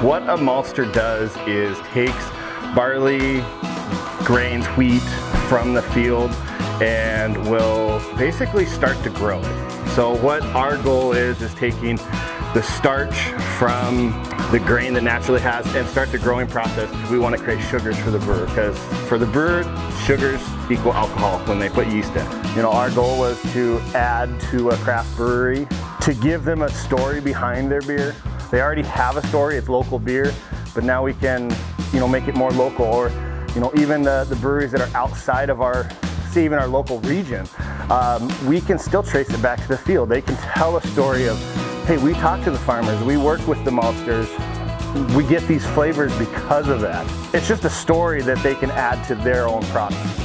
What a maltster does is takes barley, grains, wheat from the field and will basically start to grow it. So what our goal is taking the starch from the grain that naturally has and start the growing process. We want to create sugars for the brewer, because for the brewer, sugars equal alcohol when they put yeast in. You know, our goal was to add to a craft brewery, to give them a story behind their beer. They already have a story, it's local beer, but now we can, you know, make it more local, or, you know, even the breweries that are outside of our, say even our local region, we can still trace it back to the field. They can tell a story of, hey, we talk to the farmers, we work with the maltsters, we get these flavors because of that. It's just a story that they can add to their own product.